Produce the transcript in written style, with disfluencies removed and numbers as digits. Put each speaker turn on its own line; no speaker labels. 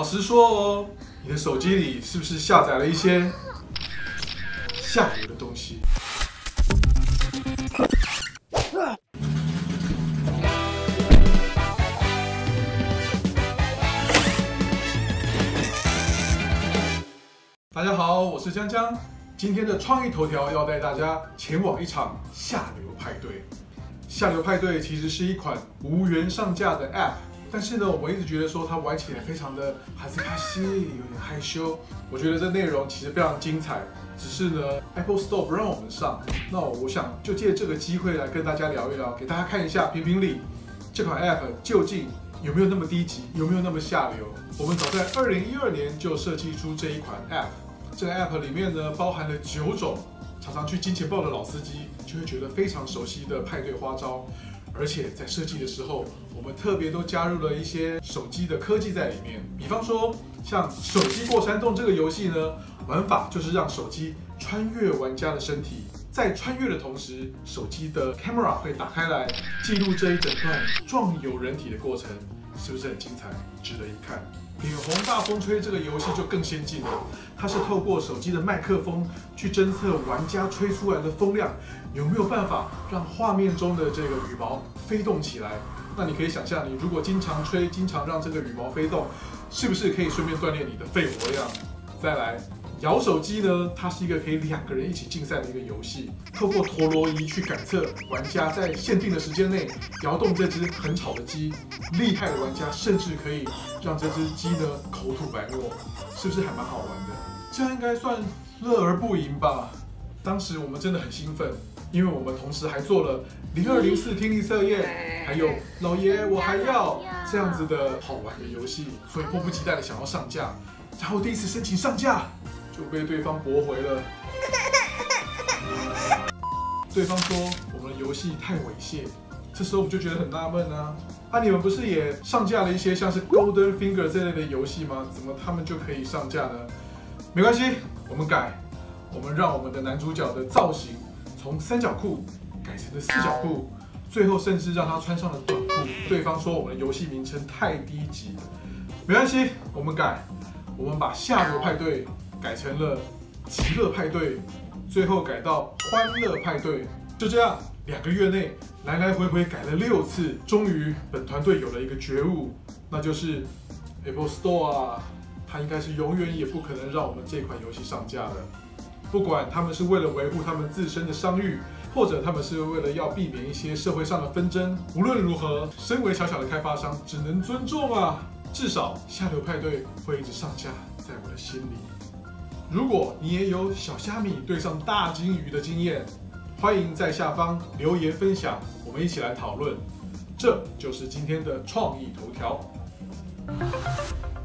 实说哦，你的手机里是不是下载了一些下流的东西？大家好，我是江江。今天的创意头条要带大家前往一场下流派对。下流派对其实是一款无缘上架的 App， 但是呢，我一直觉得说它玩起来非常的哈斯卡西，有点害羞。我觉得这内容其实非常精彩，只是呢 Apple Store 不让我们上。那我想就借这个机会来跟大家聊一聊，给大家看一下评评理，这款 App 究竟有没有那么低级，有没有那么下流？我们早在2012年就设计出这一款 App。这个 App 里面呢，包含了9种常常去金钱豹的老司机就会觉得非常熟悉的派对花招，而且在设计的时候，我们特别都加入了一些手机的科技在里面。比方说，像手机过山洞这个游戏呢，玩法就是让手机穿越玩家的身体，在穿越的同时，手机的 camera 会打开来记录这一整段撞游人体的过程，是不是很精彩，值得一看？脸红大风吹这个游戏就更先进了，它是透过手机的麦克风去侦测玩家吹出来的风量有没有办法让画面中的这个羽毛飞动起来。那你可以想象，你如果经常吹，经常让这个羽毛飞动，是不是可以顺便锻炼你的肺活量？再来，摇手机呢，它是一个可以2个人一起竞赛的一个游戏，透过陀螺仪去感测玩家在限定的时间内摇动这只很吵的鸡，厉害的玩家甚至可以让这只鸡呢口吐白沫，是不是还蛮好玩的？这样应该算乐而不淫吧？当时我们真的很兴奋，因为我们同时还做了0204听力测验，还有老爷我还要这样子的好玩的游戏，所以迫不及待的想要上架。然后第一次申请上架就被对方驳回了。对方说我们的游戏太猥亵，这时候我就觉得很纳闷啊！你们不是也上架了一些像是 Golden Finger 这类的游戏吗？怎么他们就可以上架呢？没关系，我们改，我们让我们的男主角的造型从3角裤改成了4角裤，最后甚至让他穿上了短裤。对方说我们的游戏名称太低级，没关系，我们改。我们把下流派对改成了极乐派对，最后改到欢乐派对。就这样，2个月内来来回回改了6次，终于本团队有了一个觉悟，那就是 Apple Store 啊，它应该是永远也不可能让我们这款游戏上架的。不管他们是为了维护他们自身的商誉，或者他们是为了要避免一些社会上的纷争，无论如何，身为小小的开发商，只能尊重啊。至少下流派对会一直上架在我的心里。如果你也有小虾米对上大金鱼的经验，欢迎在下方留言分享，我们一起来讨论。这就是今天的创意头条。